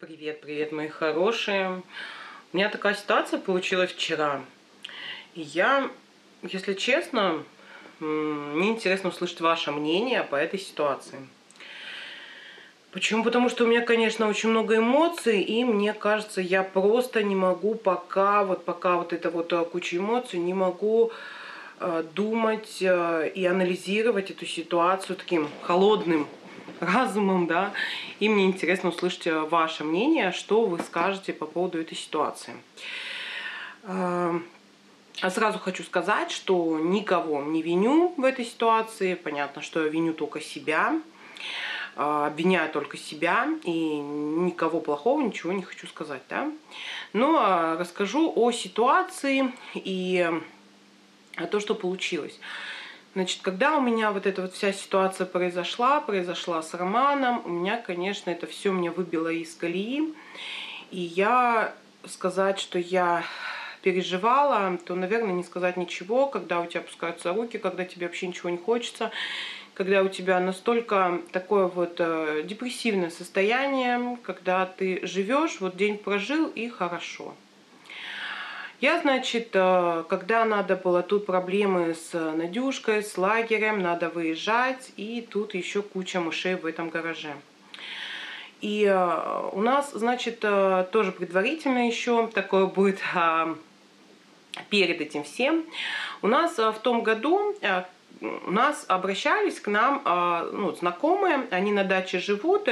Привет, привет, мои хорошие. У меня такая ситуация получилась вчера. И я, если честно, мне интересно услышать ваше мнение по этой ситуации. Почему? Потому что у меня, конечно, очень много эмоций, и мне кажется, я просто не могу пока вот эта куча эмоций, не могу думать и анализировать эту ситуацию таким холодным разумом, да, и мне интересно услышать ваше мнение, что вы скажете по поводу этой ситуации. Сразу хочу сказать, что никого не виню в этой ситуации, понятно, что я виню только себя, обвиняю только себя, и никого плохого, ничего не хочу сказать, да. Но расскажу о ситуации и о том, что получилось. Значит, когда у меня вот эта вот вся ситуация произошла с Романом, у меня, конечно, это все меня выбило из колеи. И я сказать, что я переживала, то, наверное, не сказать ничего, когда у тебя опускаются руки, когда тебе вообще ничего не хочется, когда у тебя настолько такое вот депрессивное состояние, когда ты живешь, вот день прожил и хорошо. Я, значит, когда надо было, тут проблемы с Надюшкой, с лагерем, надо выезжать, и тут еще куча мышей в этом гараже. И у нас, значит, тоже предварительно еще такое будет перед этим всем. У нас в том году у нас обращались к нам знакомые, они на даче живут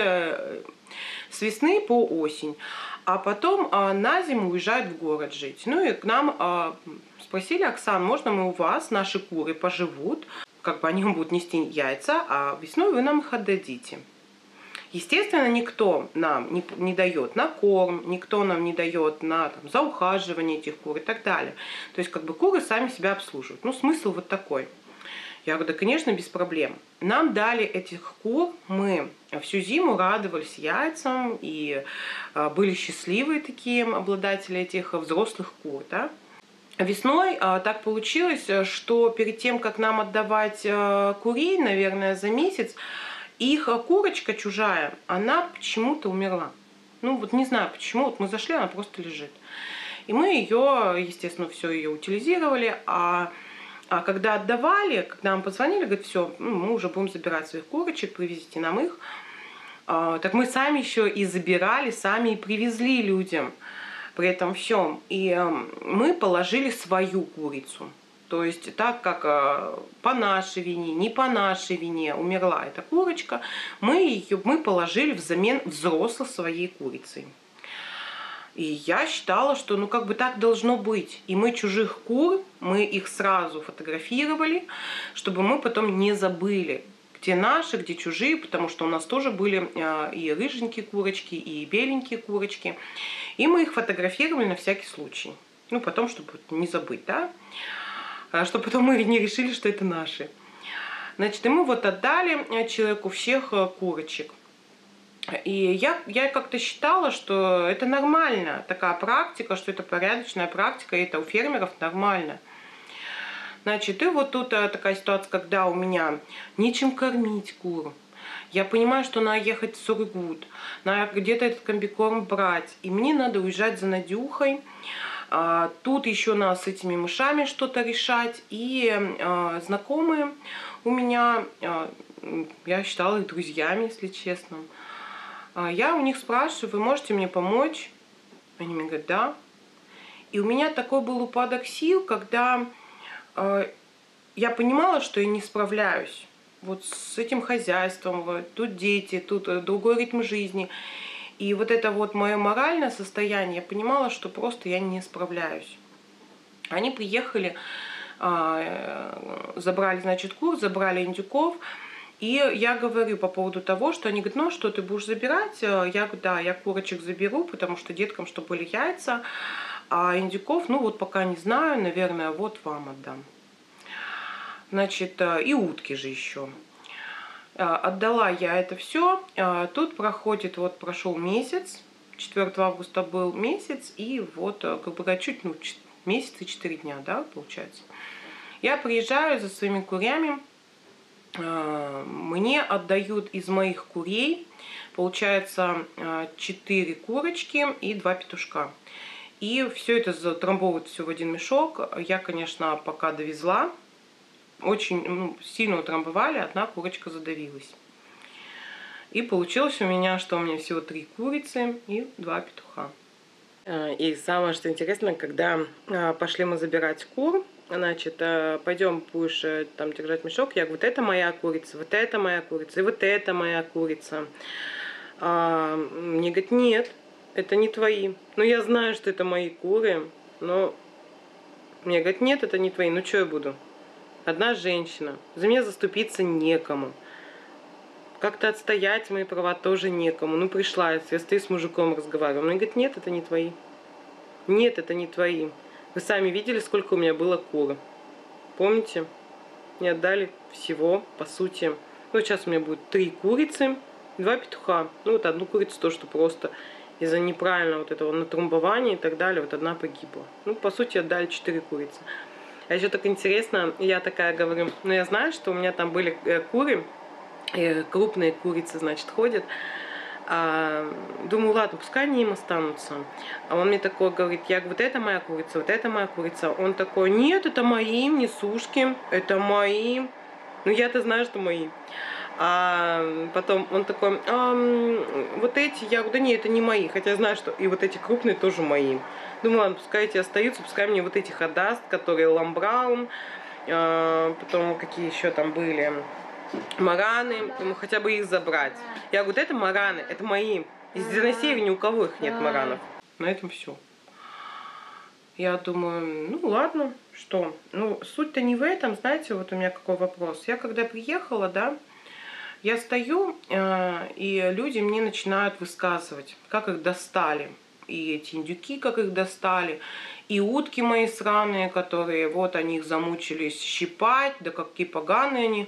с весны по осень. А потом на зиму уезжают в город жить. Ну и к нам спросили: Оксан, можно мы у вас, наши куры поживут, как бы они будут нести яйца, а весной вы нам их отдадите. Естественно, никто нам не дает на корм, никто нам не дает на за ухаживание этих кур и так далее. То есть как бы куры сами себя обслуживают. Ну, смысл вот такой. Я говорю, да, конечно, без проблем. Нам дали этих кур, мы всю зиму радовались яйцам и были счастливые такие обладатели этих взрослых кур. Да? Весной так получилось, что перед тем, как нам отдавать курей, наверное, за месяц, их курочка чужая, она почему-то умерла. Ну вот не знаю почему, вот мы зашли, она просто лежит. И мы ее, естественно, все ее утилизировали, А когда отдавали, когда нам позвонили, говорят, все, мы уже будем забирать своих курочек, привезите нам их. Так мы сами еще и забирали, сами и привезли людям при этом всем. И мы положили свою курицу. То есть так как по нашей вине, не по нашей вине умерла эта курочка, мы положили взамен взрослой своей курицей. И я считала, что ну как бы так должно быть. И мы чужих кур, мы их сразу фотографировали, чтобы мы потом не забыли, где наши, где чужие, потому что у нас тоже были и рыженькие курочки, и беленькие курочки. И мы их фотографировали на всякий случай. Ну потом, чтобы не забыть, да? Чтобы потом мы не решили, что это наши. Значит, и мы вот отдали человеку всех курочек. И я как-то считала, что это нормально, такая практика, что это порядочная практика, и это у фермеров нормально. Значит, и вот тут такая ситуация, когда у меня нечем кормить кур. Я понимаю, что надо ехать в Сургут, надо где-то этот комбикорм брать, и мне надо уезжать за Надюхой. Тут еще надо с этими мышами что-то решать. И знакомые у меня, я считала их друзьями, если честно. Я у них спрашиваю, вы можете мне помочь? Они мне говорят, да. И у меня такой был упадок сил, когда я понимала, что я не справляюсь. Вот с этим хозяйством, тут дети, тут другой ритм жизни. И вот это вот мое моральное состояние, я понимала, что просто я не справляюсь. Они приехали, забрали, значит, кур, забрали индюков. И я говорю по поводу того, что они говорят, ну что, ты будешь забирать? Я говорю, да, я курочек заберу, потому что деткам, чтобы были яйца, а индюков, ну вот пока не знаю, наверное, вот вам отдам. Значит, и утки же еще. Отдала я это все. Тут проходит, вот прошел месяц, 4 августа был месяц, и вот, как бы, чуть, месяц и 4 дня, да, получается. Я приезжаю за своими курями. Мне отдают из моих курей Получается 4 курочки и 2 петушка. И все это затрамбовывать все в один мешок. Я, конечно, пока довезла, очень сильно утрамбовали, одна курочка задавилась. И получилось у меня, что у меня всего 3 курицы и 2 петуха. И самое, что интересно, когда пошли мы забирать кур, значит, пойдем, будешь там держать мешок. Я говорю, вот это моя курица, вот это моя курица, и вот это моя курица. Мне говорят, нет, это не твои. Ну, я знаю, что это мои куры, но мне говорят, нет, это не твои. Ну, что я буду? Одна женщина. За меня заступиться некому. Как-то отстоять мои права тоже некому. Ну, пришла я стою с мужиком, разговариваю. Он говорит, нет, это не твои. Нет, это не твои. Вы сами видели, сколько у меня было кур. Помните? Мне отдали всего, по сути. Ну, сейчас у меня будет 3 курицы, 2 петуха. Ну, вот одну курицу то, что просто из-за неправильного вот этого натрамбования и так далее, вот одна погибла. Ну, по сути, отдали 4 курицы. А еще так интересно, я такая говорю, ну, я знаю, что у меня там были куры, крупные курицы, значит, ходят. Думаю, ладно, пускай они им останутся. А он мне такой говорит, я говорю, вот это моя курица, вот это моя курица. Он такой, нет, это мои, несушки, это мои. Ну, я-то знаю, что мои. А потом он такой, вот эти, я говорю, да нет, это не мои. Хотя я знаю, что и вот эти крупные тоже мои. Думаю, ладно, пускай эти остаются, пускай мне вот этих отдаст, которые ламбраун, потом какие еще там были, мараны, думаю, хотя бы их забрать. Я говорю, это мараны, это мои. На севере ни у кого их нет маранов. На этом все. Я думаю, ну ладно, что? Ну, суть-то не в этом, знаете, вот у меня какой вопрос. Я когда приехала, да, я стою, и люди мне начинают высказывать, как их достали. И эти индюки, как их достали, и утки мои сраные, которые, вот они их замучились щипать, да какие поганые они.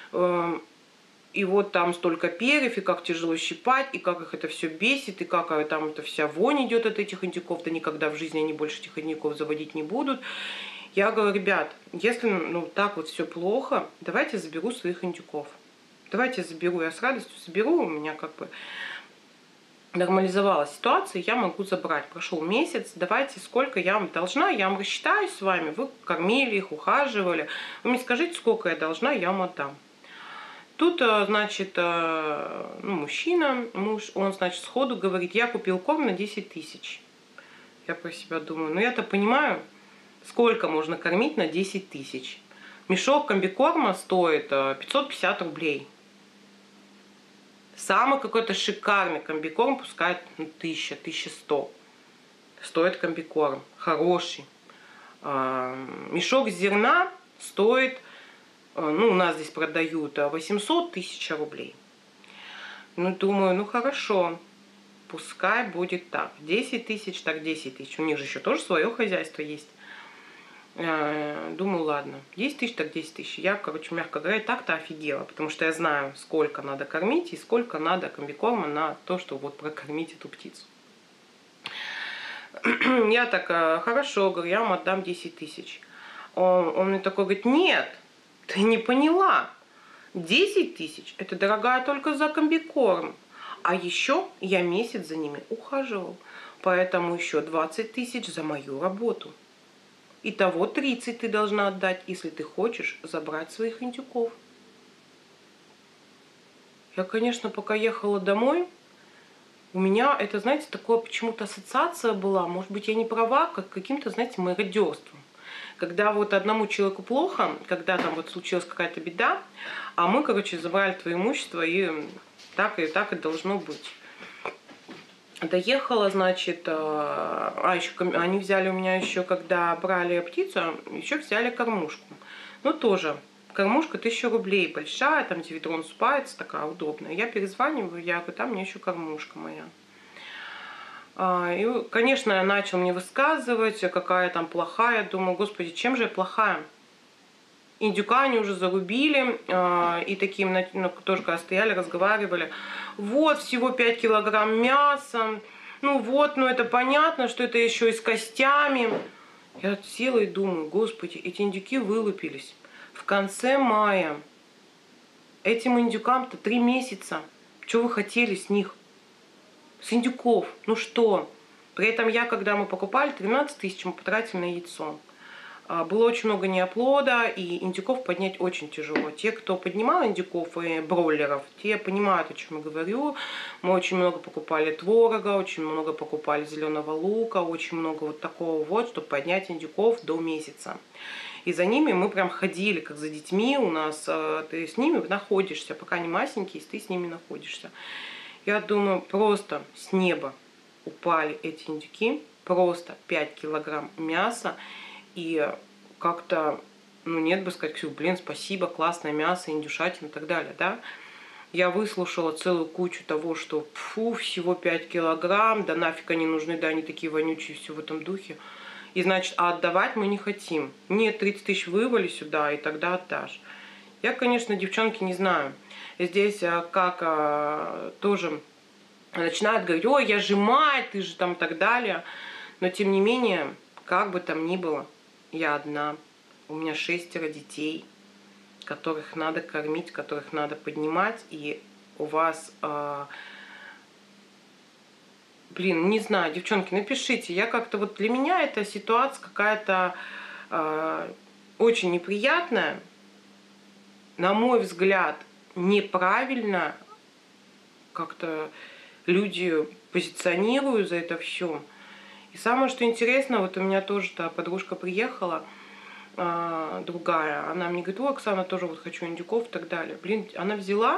И вот там столько перьев, и как тяжело щипать, и как их это все бесит, и как там эта вся вонь идет от этих индюков, да никогда в жизни они больше этих индюков заводить не будут. Я говорю, ребят, если так вот все плохо, давайте заберу своих индюков. Давайте заберу, я с радостью заберу, у меня как бы нормализовалась ситуация, я могу забрать. Прошел месяц, давайте, сколько я вам должна, я вам рассчитаюсь с вами, вы кормили их, ухаживали. Вы мне скажите, сколько я должна, я вам отдам. Тут, значит, мужчина, муж, он, значит, сходу говорит, я купил корм на 10 тысяч. Я про себя думаю, ну я-то понимаю, сколько можно кормить на 10 тысяч. Мешок комбикорма стоит 550 рублей. Самый какой-то шикарный комбикорм пускай 1000-1100. Стоит комбикорм, хороший. Мешок зерна стоит, ну, у нас здесь продают 800 000 рублей. Ну, думаю, ну, хорошо, пускай будет так. 10 тысяч, так 10 тысяч. У них же еще тоже свое хозяйство есть. Думаю, ладно, 10 тысяч, так 10 тысяч. Я, короче, мягко говоря, так-то офигела, потому что я знаю, сколько надо кормить и сколько надо комбикорма на то, чтобы вот прокормить эту птицу. Я так, хорошо, говорю, я вам отдам 10 тысяч. Он мне такой говорит, нет, ты не поняла. 10 тысяч это дорогая только за комбикорм. А еще я месяц за ними ухаживал. Поэтому еще 20 тысяч за мою работу. Итого 30 ты должна отдать, если ты хочешь забрать своих индюков. Я, конечно, пока ехала домой, у меня это, знаете, такое почему-то ассоциация была. Может быть, я не права, как каким-то, знаете, мародерством. Когда вот одному человеку плохо, когда там вот случилась какая-то беда, а мы, короче, забрали твое имущество, и так и должно быть. Доехала, значит, еще они взяли у меня еще, когда брали птицу, еще взяли кормушку. Ну, тоже, кормушка 1000 рублей, большая, там, где ведро насыпается, такая удобная. Я перезваниваю, я говорю, там мне еще кормушка моя. И, конечно, начал мне высказывать, какая там плохая. Думаю, господи, чем же я плохая? Индюка они уже зарубили, и таким, тоже когда стояли, разговаривали. Вот, всего 5 килограмм мяса. Ну вот, ну это понятно, что это еще и с костями. Я села и думаю, господи, эти индюки вылупились в конце мая. Этим индюкам-то 3 месяца. Что вы хотели с них? С индюков. Ну что? При этом когда мы покупали, 13 тысяч мы потратили на яйцо. Было очень много неоплода, и индюков поднять очень тяжело. Те, кто поднимал индюков и бройлеров, те понимают, о чем я говорю. Мы очень много покупали творога, очень много покупали зеленого лука, очень много вот такого вот, чтобы поднять индюков до месяца. И за ними мы прям ходили, как за детьми. У нас ты с ними находишься, пока они масенькие, ты с ними находишься. Я думаю, просто с неба упали эти индюки, просто 5 килограмм мяса. И как-то, ну нет бы сказать, Ксю, блин, спасибо, классное мясо, индюшатина и так далее, да. Я выслушала целую кучу того, что фу, всего 5 килограмм, да нафиг они нужны, да они такие вонючие, все в этом духе. И значит, отдавать мы не хотим. Нет, 30 тысяч вывали сюда, и тогда отдашь. Я, конечно, девчонки, не знаю. Здесь тоже начинают говорить, ой, я же мать, ты же там и так далее. Но тем не менее, как бы там ни было, я одна, у меня 6 детей, которых надо кормить, которых надо поднимать, и у вас, блин, не знаю, девчонки, напишите, я как-то вот для меня эта ситуация какая-то очень неприятная, на мой взгляд, неправильно как-то люди позиционируют за это все. И самое, что интересно, вот у меня тоже подружка приехала, другая, она мне говорит, о, Оксана, тоже вот хочу индюков и так далее. Блин, она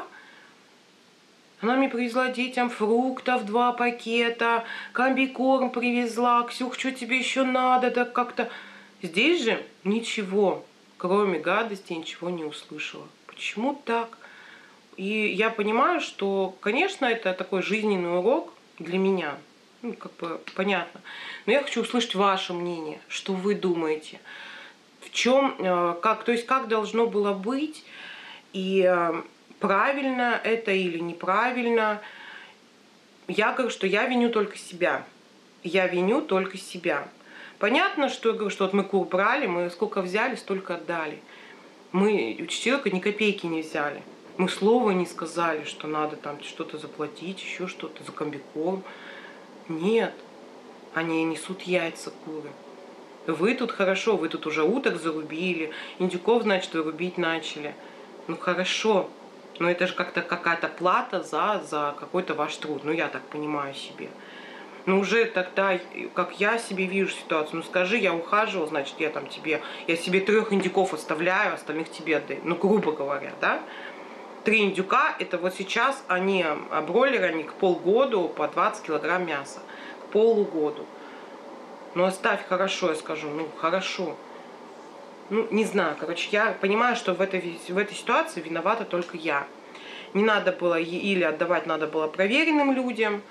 мне привезла детям фруктов 2 пакета, комбикорм привезла, Ксюх, что тебе еще надо, да как-то. Здесь же ничего, кроме гадости, ничего не услышала. Почему так? И я понимаю, что, конечно, это такой жизненный урок для меня. Ну, как бы понятно. Но я хочу услышать ваше мнение, что вы думаете. В чем, как должно было быть, и правильно это или неправильно. Я говорю, что я виню только себя. Я виню только себя. Понятно, что я говорю, что вот мы кур брали, мы сколько взяли, столько отдали. Мы у человека ни копейки не взяли. Мы слова не сказали, что надо там что-то заплатить, еще что-то за комбикорм. Нет, они несут яйца, куры. Вы тут хорошо, вы тут уже уток зарубили, индюков, значит, вы рубить начали. Ну хорошо, но это же как-то какая-то плата за какой-то ваш труд. Ну я так понимаю себе. Ну уже тогда, как я себе вижу ситуацию, ну скажи, я ухаживал, значит, я себе 3 индюков оставляю, остальных тебе отдаю. Ну грубо говоря, да? 3 индюка, это вот сейчас бройлеры, они к полгоду по 20 килограмм мяса. К полугоду. Ну оставь, хорошо, я скажу, ну хорошо. Ну не знаю, короче, я понимаю, что в этой ситуации виновата только я. Не надо было, или отдавать надо было проверенным людям,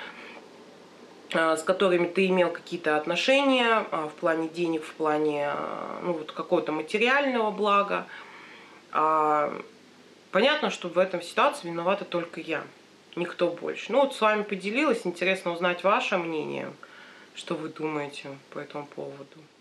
с которыми ты имел какие-то отношения в плане денег, в плане вот какого-то материального блага. Понятно, что в этом ситуации виновата только я, никто больше. Ну вот с вами поделилась, интересно узнать ваше мнение, что вы думаете по этому поводу.